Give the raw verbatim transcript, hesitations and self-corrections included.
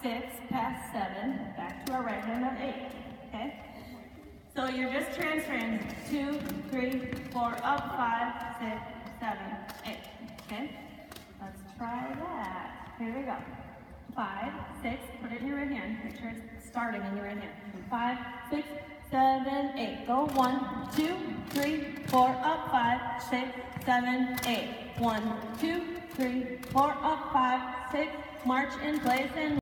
six, past seven, back to our right hand of eight, okay? So you're just transferring two, three, four, up, five, six, seven, eight, okay? Let's try that. Here we go. Five, six, put it in your right hand. Make sure it's starting in your right hand. Five, six, seven, eight. Go one, two, three, four, up, five, six, seven, eight. One, two, three, four, up, five, six. March in place and